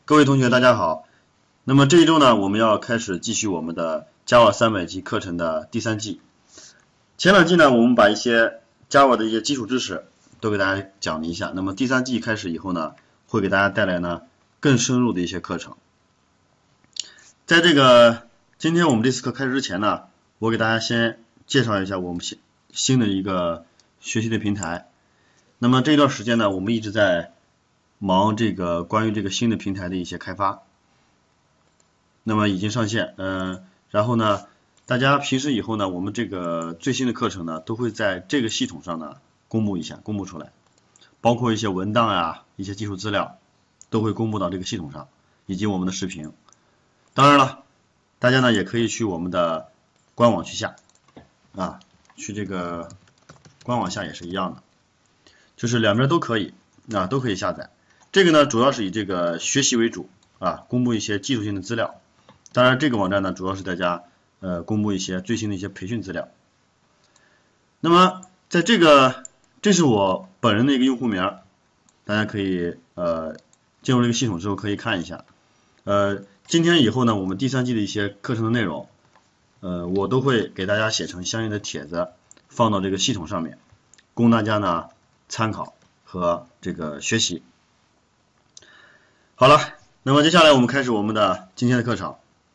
各位同学大家好，那么这一周呢，我们要开始继续我们的 Java 300级课程的第3季。前2季呢，我们把一些 Java 的一些基础知识都给大家讲了一下，那么第3季开始以后呢，会给大家带来呢更深入的一些课程。在今天我们这次课开始之前呢，我给大家先介绍一下我们新的一个学习的平台。那么这一段时间呢，我们一直在忙关于这个新的平台的一些开发，那么已经上线，然后呢，大家平时以后呢，我们这个最新的课程呢，都会在这个系统上呢公布出来，包括一些文档啊，一些技术资料都会公布到这个系统上，以及我们的视频。当然了，大家呢也可以去我们的官网去下啊，去这个官网下也是一样的，就是两边都可以啊，都可以下载。这个呢，主要是以这个学习为主啊，公布一些技术性的资料。当然，这个网站呢，主要是大家公布一些最新的一些培训资料。那么，在这是我本人的一个用户名，大家可以进入这个系统之后可以看一下。今天以后呢，我们第3季的一些课程的内容，我都会给大家写成相应的帖子，放到这个系统上面，供大家呢参考和这个学习。好了，那么接下来我们开始我们的今天的课程。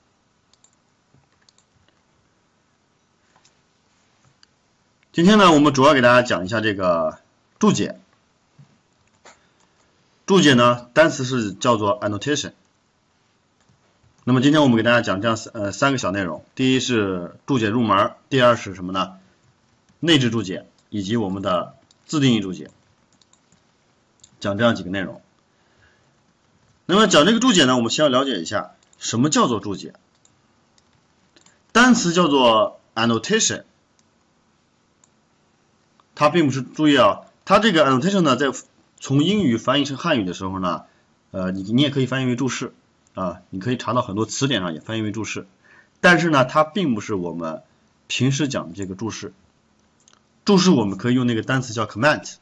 今天呢，我们主要给大家讲一下这个注解。注解呢，单词是叫做 annotation。那么今天我们给大家讲这样3个小内容，第一是注解入门，第二是什么呢？内置注解以及我们的自定义注解，讲这样几个内容。那么讲这个注解呢，我们先要了解一下什么叫做注解。单词叫做 annotation， 它并不是，注意啊，它这个 annotation 呢，在从英语翻译成汉语的时候呢，你也可以翻译为注释啊，你可以查到很多词典上也翻译为注释，但是呢，它并不是我们平时讲的这个注释。注释我们可以用那个单词叫 comment，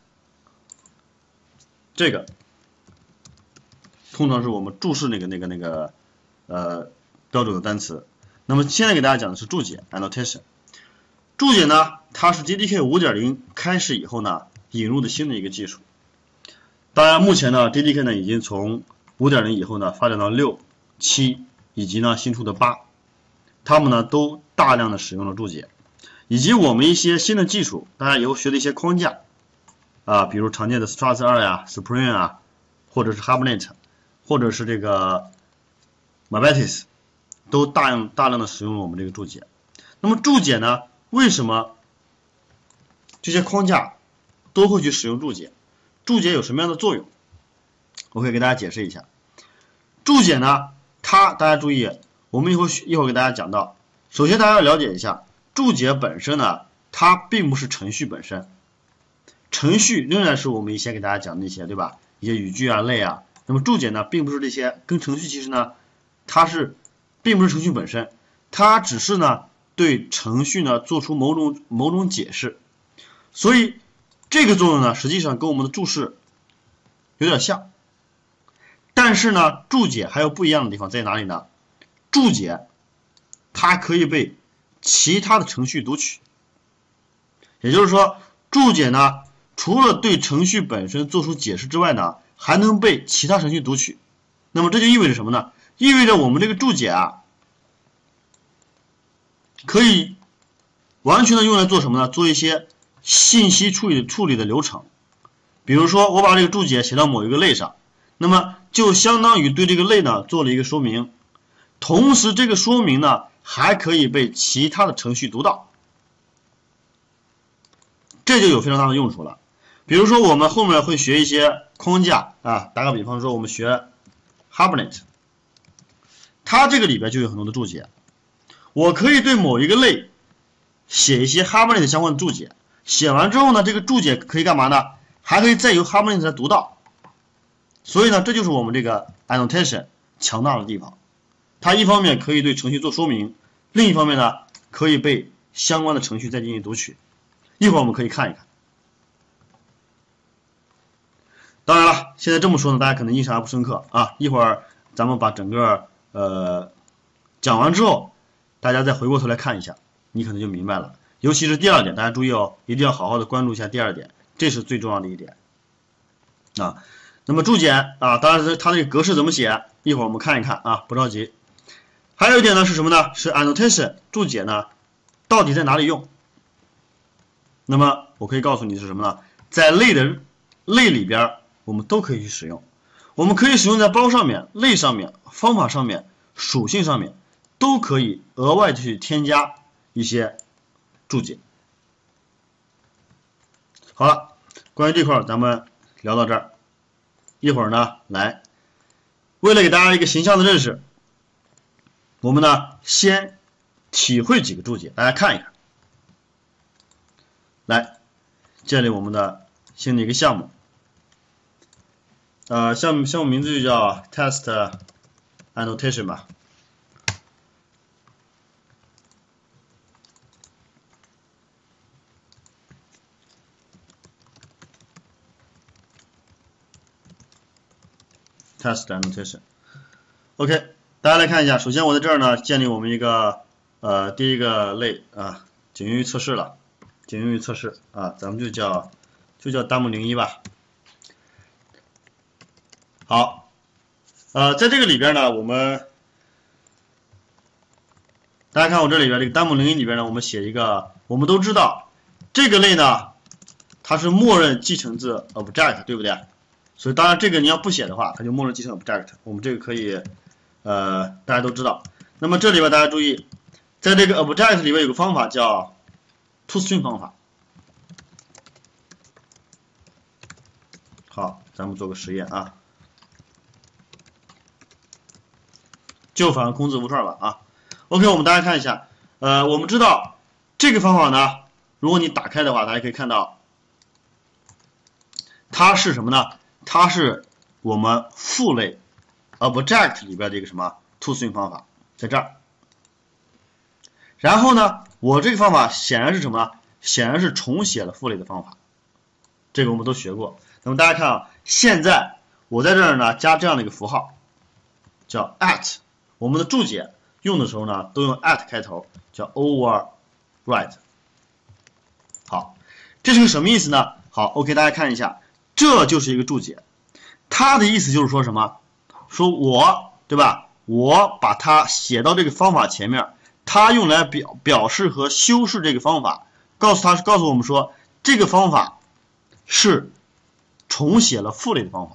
这个通常是我们注释那个标准的单词。那么现在给大家讲的是注解 annotation。注解呢，它是 JDK 5.0 开始以后呢引入的新的一个技术。当然目前呢 JDK 呢已经从 5.0 以后呢发展到6、7以及呢新出的8，他们呢都大量的使用了注解，以及我们一些新的技术，大家以后学的一些框架啊，比如常见的 Struts 2呀、Spring 啊，或者是 Hibernate， 或者是这个 Mabetis， 都大量的使用了我们这个注解。那么注解呢，为什么这些框架都会去使用注解？注解有什么样的作用？我可以给大家解释一下。注解呢，大家注意，我们一会儿给大家讲到。首先大家要了解一下，注解本身呢，它并不是程序本身，程序仍然是我们以前给大家讲的那些，对吧？一些语句啊、类啊。那么注解呢，并不是这些，跟程序其实呢，并不是程序本身，它只是呢对程序呢做出某种解释，所以这个作用呢，实际上跟我们的注释有点像。但是呢，注解还有不一样的地方在哪里呢？注解它可以被其他的程序读取，也就是说，注解呢，除了对程序本身做出解释之外呢，还能被其他程序读取。那么这就意味着什么呢？意味着我们这个注解啊，可以完全的用来做什么呢？做一些信息处理的流程。比如说，我把这个注解写到某一个类上，那么就相当于对这个类呢做了一个说明，同时这个说明呢还可以被其他的程序读到，这就有非常大的用处了。比如说我们后面会学一些框架啊，打个比方说我们学 Hibernate， 它这个里边就有很多的注解，我可以对某一个类写一些 Hibernate 相关的注解，写完之后呢，这个注解可以干嘛呢？还可以再由 Hibernate 来读到。所以呢，这就是我们这个 annotation 强大的地方。它一方面可以对程序做说明，另一方面呢，可以被相关的程序再进行读取。一会儿我们可以看一看。当然了，现在这么说呢，大家可能印象还不深刻啊。一会儿咱们把整个讲完之后，大家再回过头来看一下，你可能就明白了。尤其是第二点，大家注意哦，一定要好好的关注一下第二点，这是最重要的一点啊。那么注解啊，当然它这个格式怎么写，一会儿我们看一看啊，不着急。还有一点呢是什么呢？是 annotation 注解呢，到底在哪里用？那么我可以告诉你是什么呢？在类里边，我们都可以去使用。我们可以使用在包上面、类上面、方法上面、属性上面，都可以额外去添加一些注解。好了，关于这块咱们聊到这儿。一会儿呢，来，为了给大家一个形象的认识，我们呢先体会几个注解，大家看一看。来，建立我们的新的一个项目。项目名字就叫 test annotation 吧。test annotation。OK， 大家来看一下，首先我在这儿呢建立我们一个第一个类啊，仅用于测试了，仅用于测试啊，咱们就叫弹幕01吧。好，在这个里边呢，大家看我这里边这个弹幕01里边呢，我们写一个，我们都知道这个类呢，它是默认继承自 object， 对不对？所以当然这个你要不写的话，它就默认继承 object， 我们这个可以大家都知道。那么这里边大家注意，在这个 object 里边有个方法叫 toString 方法。好，咱们做个实验啊。就反空字符串吧啊。OK， 我们大家看一下，我们知道这个方法呢，如果你打开的话，大家可以看到，它是什么呢？它是我们父类 object 里边的一个什么 toString 方法，在这儿。然后呢，我这个方法显然是什么呢？显然是重写了父类的方法，这个我们都学过。那么大家看啊，现在我在这儿呢加这样的一个符号，叫 at。我们的注解用的时候呢，都用 at 开头，叫 override。好，这是个什么意思呢？好 ，OK， 大家看一下，这就是一个注解，它的意思就是说什么？说我，对吧？我把它写到这个方法前面，它用来表示和修饰这个方法，告诉我们说，这个方法是重写了父类的方法。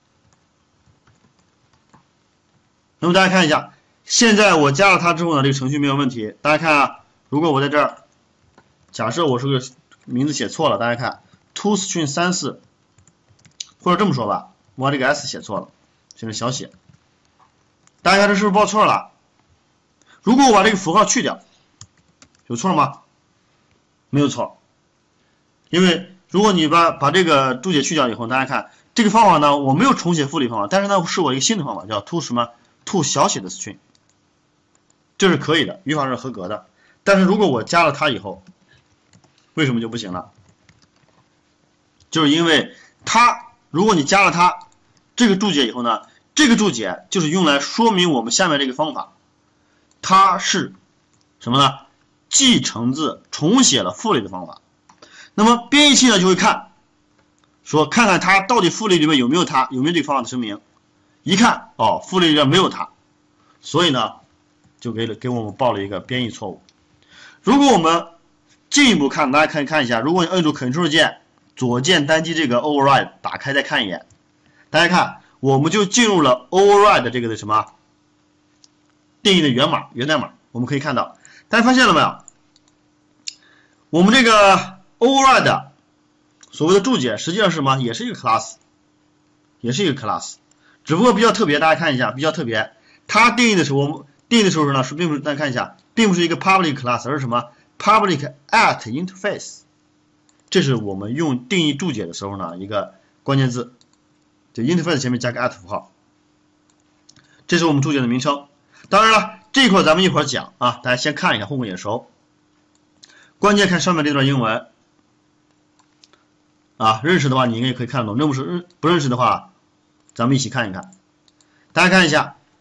那么大家看一下，现在我加了它之后呢，这个程序没有问题。大家看啊，如果我在这儿，假设我是个名字写错了，大家看 toString 34，或者这么说吧，我把这个 s 写错了，写成小写。大家看这是不是报错了？如果我把这个符号去掉，有错吗？没有错，因为如果你把这个注解去掉以后，大家看这个方法呢，我没有重写父类方法，但是呢是我一个新的方法，叫 to 什么 to 小写的 string， 这是可以的，语法是合格的。但是如果我加了它以后，为什么就不行了？就是因为它，如果你加了它这个注解以后呢，这个注解就是用来说明我们下面这个方法，它是什么呢？继承自重写了父类的方法。那么编译器呢就会看看它到底父类里面有没有它，有没有这个方法的声明。一看哦，父类里面没有它，所以呢就给我们报了一个编译错误。如果我们进一步看，大家可以看一下，如果你摁住 Ctrl 键左键单击这个 override 打开再看一眼，大家看我们就进入了 override 这个的什么定义的源代码。我们可以看到，大家发现了没有？我们这个 override 所谓的注解实际上是什么？也是一个 class， 只不过比较特别，大家看一下，比较特别。它定义的时候呢，并不是，大家看一下，并不是一个 public class， 而是什么 public at interface。这是我们用定义注解的时候呢一个关键字，就 interface 前面加个 at 符号，这是我们注解的名称。当然了，这一块咱们一会儿讲啊，大家先看一下，混个眼熟。关键看上面这段英文啊，认识的话你应该可以看得懂，不认识的话咱们一起看一看。大家看一下，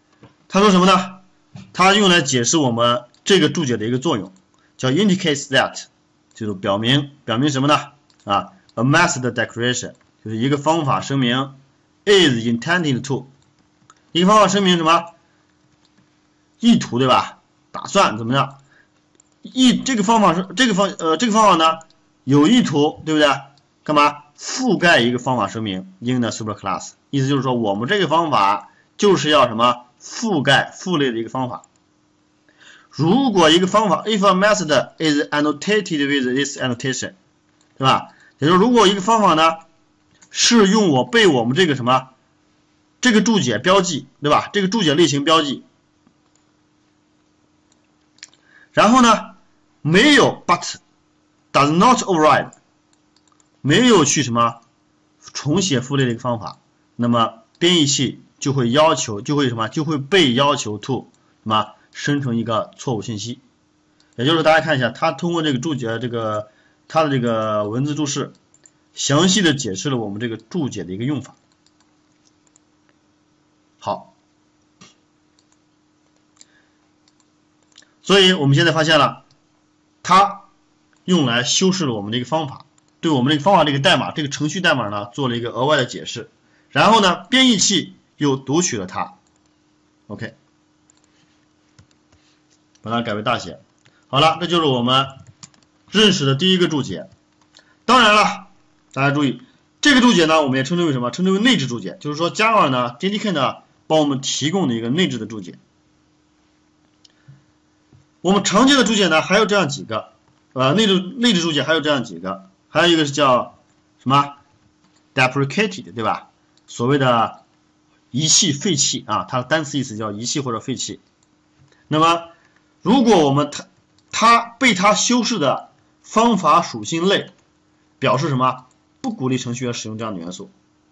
他说什么呢？他用来解释我们这个注解的一个作用，叫 indicates that， 就是表明什么呢？啊 ，a method declaration 就是一个方法声明 is intended to， 一个方法声明什么？意图对吧？打算怎么样？这个方法呢有意图对不对？干嘛？覆盖一个方法声明 in the superclass， 意思就是说我们这个方法就是要什么？覆类的一个方法。如果一个方法 if a method is annotated with this annotation， 对吧？也就是如果一个方法呢是被我们这个什么这个注解标记，对吧？这个注解类型标记，然后呢没有 but does not override， 没有去什么重写父类的一个方法，那么编译器就会被要求 to 什么生成一个错误信息。也就是大家看一下，它通过这个注解它的这个文字注释，详细的解释了我们这个注解的一个用法。好，所以我们现在发现了，它用来修饰了我们的一个方法，对我们这个方法这个代码这个程序代码呢做了一个额外的解释，然后呢编译器又读取了它 ，OK， 把它改为大写。好了，这就是我们认识的第一个注解。当然了，大家注意，这个注解呢，我们也称之为什么？称之为内置注解，就是说 Java 呢 JDK 呢帮我们提供的一个内置的注解。我们常见的注解呢还有这样几个，内置注解还有这样几个，还有一个是叫什么 deprecated， 对吧？所谓的遗弃、废弃啊，它的单词意思叫遗弃或者废弃。那么，如果我们被它修饰的方法属性类表示什么？不鼓励程序员使用这样的元素，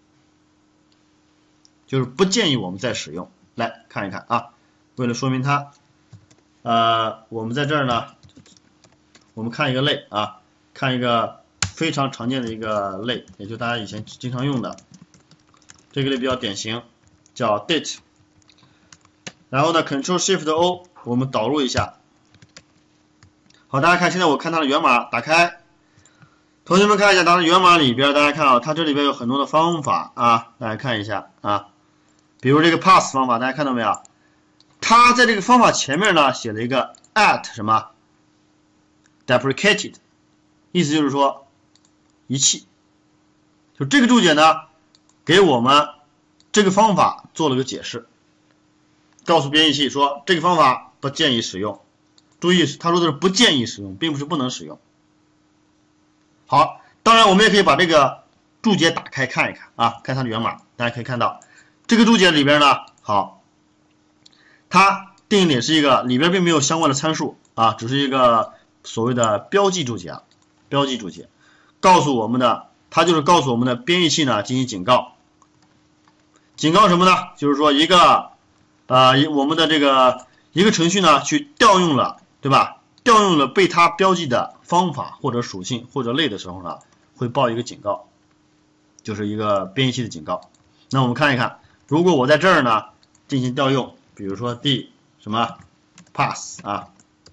就是不建议我们再使用。来看一看啊，为了说明它，我们在这儿呢，我们看一个类啊，看一个非常常见的一个类，也就大家以前经常用的这个类比较典型，叫 date。然后呢 ，Ctrl+Shift+O， 我们导入一下。好，大家看，现在我看它的源码打开，同学们看一下它的源码里边，大家看啊，它这里边有很多的方法啊，大家看一下啊，比如这个 pass 方法，大家看到没有？它在这个方法前面呢写了一个 at 什么 deprecated， 意思就是说遗弃。就这个注解呢，给我们这个方法做了个解释，告诉编译器说这个方法不建议使用。注意，他说的是不建议使用，并不是不能使用。好，当然我们也可以把这个注解打开看一看啊，看它的源码，大家可以看到这个注解里边呢，好，它定义的也是一个里边并没有相关的参数啊，只是一个所谓的标记注解，标记注解，告诉我们的，它就是告诉我们的编译器呢进行警告，警告什么呢？就是说我们的这个一个程序呢去调用了。对吧？调用了被它标记的方法或者属性或者类的时候呢，会报一个警告，就是一个编译器的警告。那我们看一看，如果我在这儿呢进行调用，比如说 d 什么 pass 啊，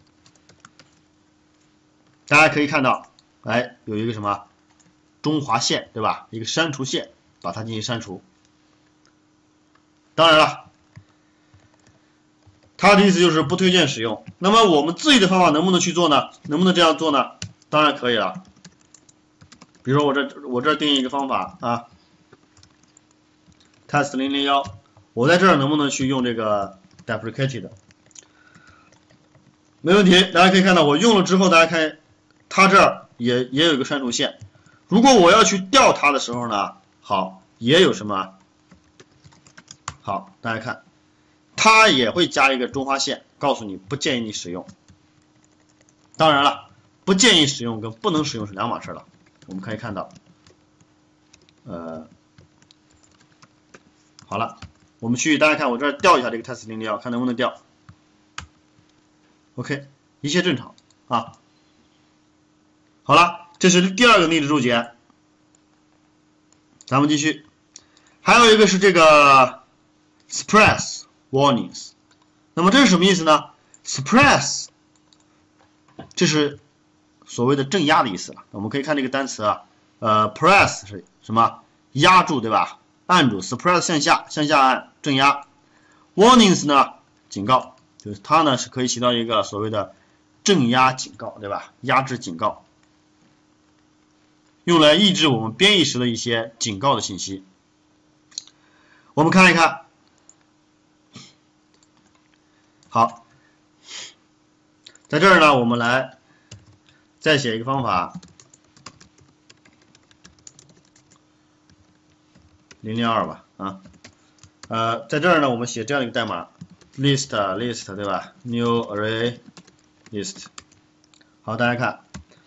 大家可以看到，哎，有一个什么中划线，对吧？一个删除线，把它进行删除。当然了。它的意思就是不推荐使用。那么我们自己的方法能不能去做呢？能不能这样做呢？当然可以了。比如说我这定义一个方法啊 ，test 001，我在这儿能不能去用这个 deprecated？ 没问题，大家可以看到我用了之后，大家看它这儿也有一个删除线。如果我要去调它的时候呢，好，也有什么？好，大家看。它也会加一个中划线，告诉你不建议你使用。当然了，不建议使用跟不能使用是两码事了。我们可以看到，好了，我们去大家看我这儿调一下这个 test 001，看能不能调。OK， 一切正常啊。好了，这是第二个内置注解。咱们继续，还有一个是这个 express warnings 那么这是什么意思呢 ？suppress 这是所谓的镇压的意思了。我们可以看这个单词啊，press 是什么？压住，对吧？按住 ，suppress 向下按，镇压。warnings 呢，警告，就是它呢是可以起到一个所谓的镇压警告，对吧？压制警告，用来抑制我们编译时的一些警告的信息。我们看一看，好，在这儿呢，我们来再写一个方法，002吧，在这儿呢，我们写这样一个代码 list 对吧 ？new array list。好，大家看，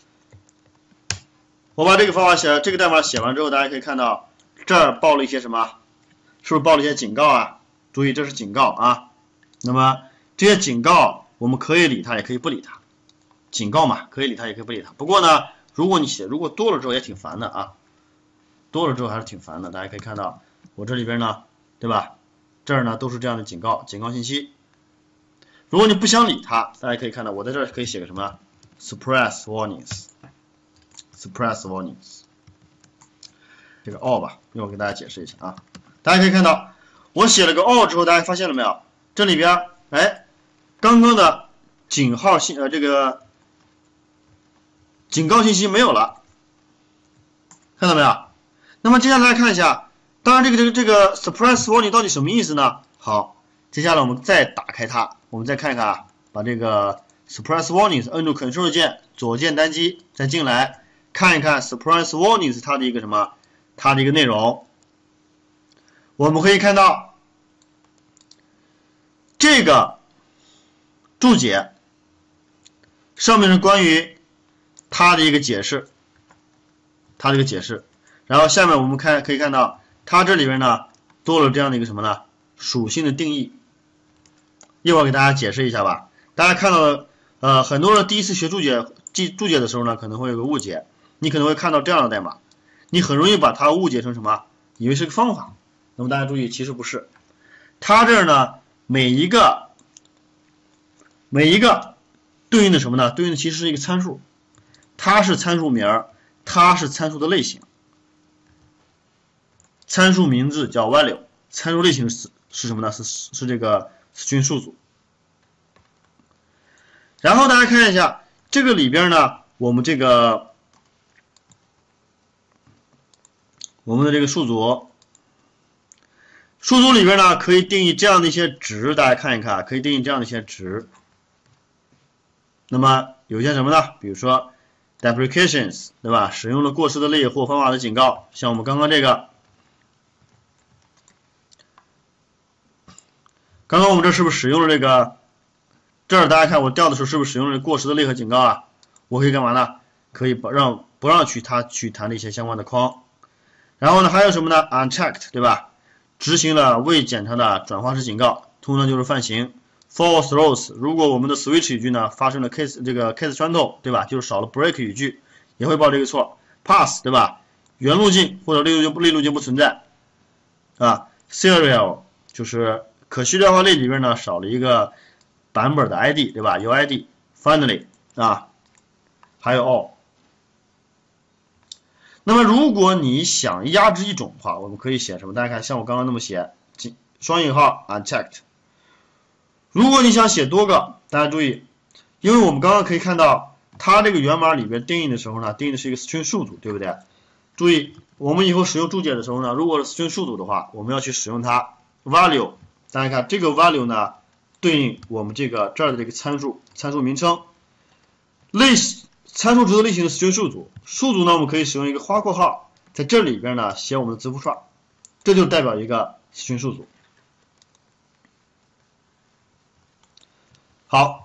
我把这个方法写，这个代码写完之后，大家可以看到这儿报了一些什么？是不是报了一些警告啊？注意，这是警告啊。那么这些警告，我们可以理它，也可以不理它。警告嘛，可以理它，也可以不理它。不过呢，如果多了之后也挺烦的啊，多了之后还是挺烦的。大家可以看到，我这里边呢，对吧？这儿呢都是这样的警告信息。如果你不想理它，大家可以看到，我在这儿可以写个什么 suppress warnings。suppress warnings 这个 all 吧，一会儿给大家解释一下啊。大家可以看到，我写了个 all 之后，大家发现了没有？这里边，刚刚的警号这个警告信息没有了，看到没有？那么接下来看一下，当然这个 suppress warning 到底什么意思呢？好，接下来我们再打开它，我们再看一看啊，把这个 suppress warnings 摁住 Ctrl 键，左键单击，再进来看一看 suppress warnings 它的一个什么？它的一个内容。我们可以看到这个注解上面是关于它的一个解释，然后下面我们可以看到它这里边呢多了这样的一个什么呢？属性的定义。一会儿给大家解释一下吧。大家看到了很多人第一次学注解的时候呢，可能会有个误解，你可能会看到这样的代码，你很容易把它误解成什么？以为是个方法。那么大家注意，其实不是。它这儿呢，每一个对应的什么呢？对应的其实是一个参数，它是参数名，它是参数的类型。参数名字叫 value， 参数类型是什么呢？是这个 string 数组。然后大家看一下这个里边呢，我们的这个数组里边呢，可以定义这样的一些值，大家看一看，可以定义这样的一些值。那么有些什么呢？比如说 deprecations， 对吧？使用了过失的类或方法的警告，像我们刚刚这个，刚刚我们这是不是使用了这个？这儿大家看我调的时候是不是使用了过失的类和警告啊？我可以干嘛呢？可以不让它去弹这些相关的框。然后呢，还有什么呢 ？unchecked， 对吧？执行了未检查的转化式警告，通常就是犯行。false throws， 如果我们的 switch 语句呢发生了 case 穿透，对吧？就是少了 break 语句，也会报这个错。pass， 对吧？原路径或者类路径不存在啊。serial 就是可序列化类里边呢少了一个版本的 ID， 对吧？UID。finally 啊，还有 all。那么如果你想压制一种的话，我们可以写什么？大家看，像我刚刚那么写，双引号 unchecked。如果你想写多个，大家注意，因为我们刚刚可以看到，它这个源码里边定义的时候呢，定义的是一个 string 数组，对不对？注意，我们以后使用注解的时候呢，如果是 string 数组的话，我们要去使用它 value。大家看这个 value 呢，对应我们这儿的这个参数名称，参数值的类型的 string 数组，数组呢我们可以使用一个花括号，在这里边呢写我们的字符串，这就代表一个 string 数组。好，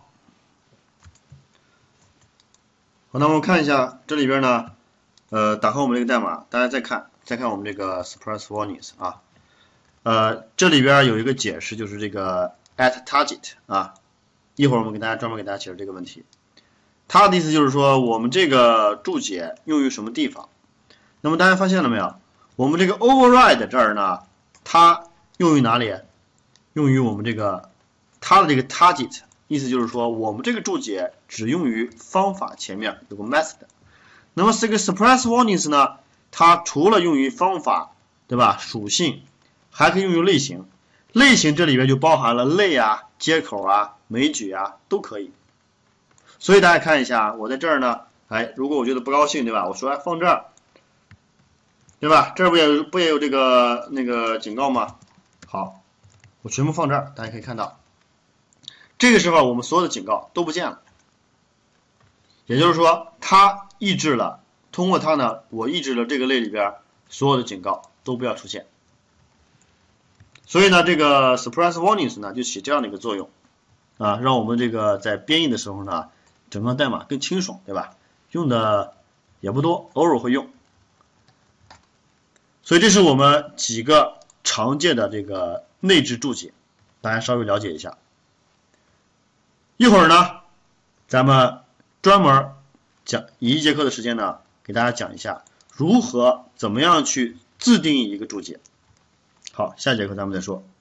那我们看一下这里边呢，打开我们这个代码，大家再看我们这个 suppress warnings 啊，这里边有一个解释，就是这个 at target 啊，一会儿我们专门给大家解释这个问题。它的意思就是说，我们这个注解用于什么地方？那么大家发现了没有？我们这个 override 这儿呢，它用于哪里？用于我们这个它的这个 target 意思就是说，我们这个注解只用于方法前面有个 method。那么这个 suppress warnings 呢，它除了用于方法，对吧？属性还可以用于类型。类型这里边就包含了类啊、接口啊、枚举啊都可以。所以大家看一下，我在这儿呢，哎，如果我觉得不高兴，对吧？我说哎放这儿，对吧？这儿不也有这个那个警告吗？好，我全部放这儿，大家可以看到，这个时候我们所有的警告都不见了。也就是说，它抑制了，通过它呢，我抑制了这个类里边所有的警告都不要出现。所以呢，这个 suppress warnings 呢就起这样的一个作用啊，让我们这个在编译的时候呢，整个代码更清爽，对吧？用的也不多，偶尔会用。所以这是我们几个常见的这个内置注解，大家稍微了解一下。一会儿呢，咱们专门以1节课的时间呢，给大家讲一下怎么样去自定义一个注解。好，下节课咱们再说。